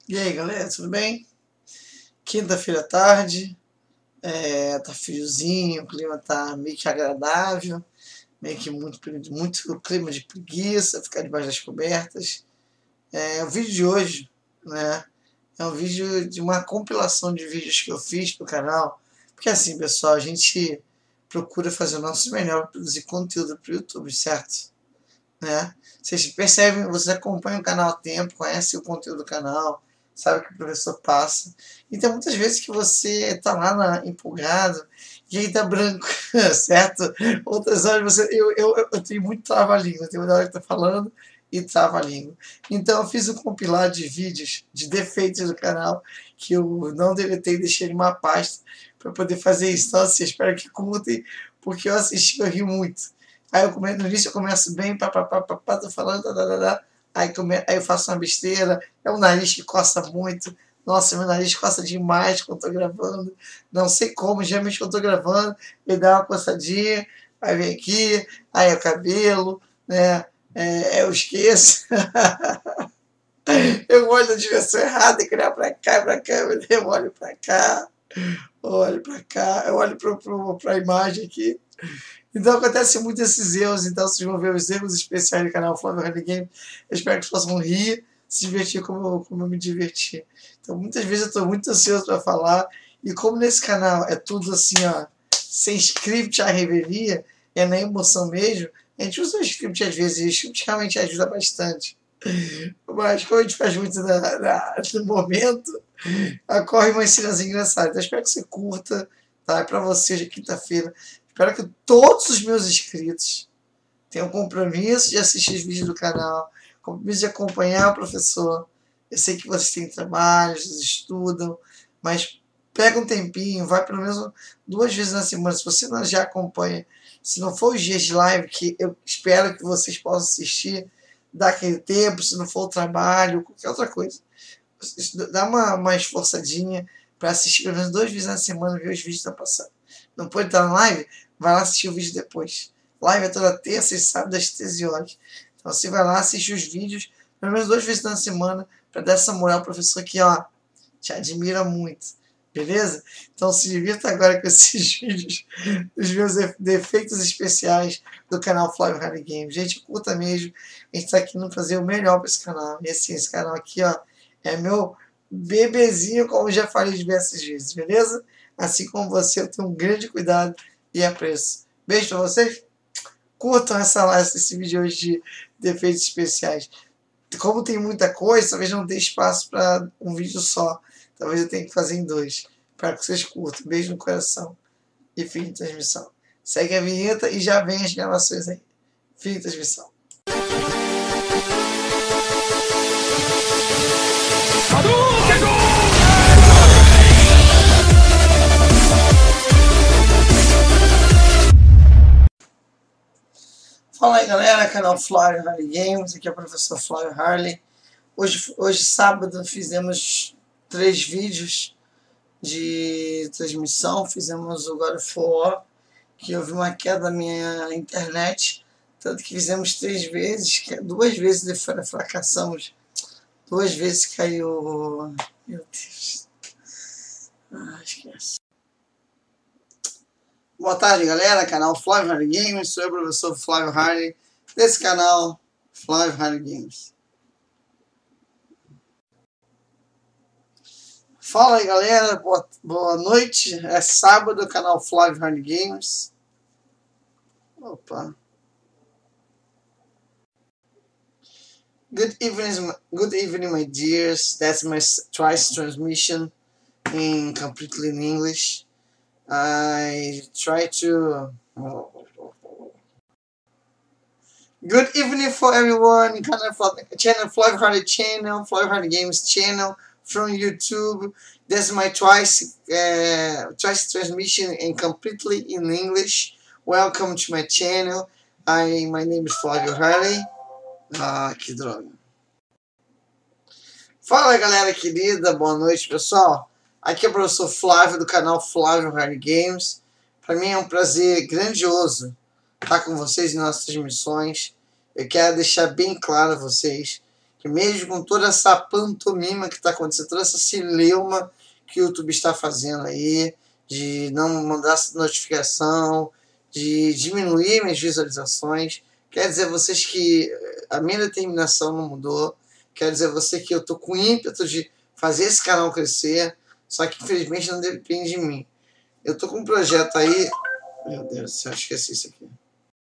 E aí, galera, tudo bem? Quinta-feira à tarde, tá friozinho, o clima tá meio que agradável, meio que muito clima de preguiça, ficar debaixo das cobertas. O vídeo de hoje, né, é um vídeo de uma compilação de vídeos que eu fiz pro canal, porque assim, pessoal, a gente procura fazer o nosso melhor para produzir conteúdo pro YouTube, certo? Né? Vocês percebem, vocês acompanham o canal há tempo, conhecem o conteúdo do canal, sabe o que o professor passa. Então, muitas vezes que você está lá empolgado e aí tá branco, certo? Outras horas eu tenho muito trava-língua, tem uma hora que eu tô falando e trava-língua. Então, eu fiz um compilado de vídeos de defeitos do canal que eu não deletei e deixei em uma pasta para poder fazer isso. Então, assim, espero que curtem, porque eu assisti e eu ri muito. Aí eu começo, no início eu começo bem, papapá, tô falando, aí eu faço uma besteira, é o nariz que coça muito. Nossa, meu nariz coça demais quando eu tô gravando. Não sei como, geralmente quando eu tô gravando, ele dá uma coçadinha, aí vem aqui, aí é o cabelo, né? Eu esqueço. Eu olho na direção errada e olhar pra cá, pra câmera, eu olho pra cá, olho pra cá, eu olho pra imagem aqui. Então acontece muito esses erros, então vocês vão ver os erros especiais do canal Flávio Rally Game. Eu espero que vocês possam rir, se divertir como eu me diverti. Então muitas vezes eu estou muito ansioso para falar, e como nesse canal é tudo assim, ó, sem script à revelia, é na emoção mesmo, a gente usa o script às vezes, e o script realmente ajuda bastante. Mas como a gente faz muito no momento, ocorre umas cenas engraçadas. Então, espero que você curta, tá? É pra você hoje, quinta-feira. Espero que todos os meus inscritos tenham compromisso de assistir os vídeos do canal, compromisso de acompanhar o professor. Eu sei que vocês têm trabalho, vocês estudam, mas pega um tempinho, vai pelo menos 2 vezes na semana. Se você não já acompanha, se não for os dias de live, que eu espero que vocês possam assistir, dá aquele tempo, se não for o trabalho, qualquer outra coisa. Dá uma esforçadinha para assistir pelo menos 2 vezes na semana, ver os vídeos que estão passando. Não pode estar na live? Vai lá assistir o vídeo depois. Live é toda terça e sábado às 13 horas. Então você vai lá, assiste os vídeos pelo menos 2 vezes na semana para dar essa moral ao professor que, ó, te admira muito. Beleza? Então se divirta agora com esses vídeos dos meus defeitos especiais do canal Flávio Rally Games. Gente, curta mesmo. A gente está aqui no fazer o melhor para esse canal. E assim, esse canal aqui, ó, é meu bebezinho, como já falei diversas vezes, beleza? Assim como você, eu tenho um grande cuidado e apreço. Beijo pra vocês. Curtam esse vídeo hoje de defeitos especiais. Como tem muita coisa, talvez não tenha espaço para um vídeo só. Talvez eu tenha que fazer em 2. Para que vocês curtam. Beijo no coração. E fim de transmissão. Segue a vinheta e já vem as gravações aí. Fim de transmissão. Fala aí, galera, canal Flávio Harley Games, aqui é o professor Flávio Harley. Hoje sábado, fizemos 3 vídeos de transmissão, fizemos o God of War, que houve uma queda na minha internet, tanto que fizemos 3 vezes, 2 vezes fracassamos, 2 vezes caiu... Meu Deus. Esquece. Boa tarde, galera, canal Flávio Harley Games, sou eu, professor Flávio Harley, desse canal Flávio Harley Games. Fala aí, galera, boa noite, é sábado, canal Flávio Harley Games. Opa. Good evening, my dears. That's my twice transmission completely in English. I try to... Good evening for everyone. Channel Flávio Harley channel, Flávio Harley Games channel from YouTube. That's my twice transmission and completely in English. Welcome to my channel. My name is Flávio Harley. Que droga. Fala, galera querida, boa noite, pessoal. Aqui é o professor Flávio do canal Flávio Harley Games. Para mim é um prazer grandioso estar com vocês em nossas transmissões. Eu quero deixar bem claro a vocês que E mesmo com toda essa pantomima que está acontecendo, toda essa celeuma que o YouTube está fazendo aí, de não mandar notificação, de diminuir minhas visualizações, quer dizer a vocês que a minha determinação não mudou, quer dizer a você que eu estou com ímpeto de fazer esse canal crescer, só que infelizmente não depende de mim. Eu estou com um projeto aí, meu Deus do céu, esqueci isso aqui.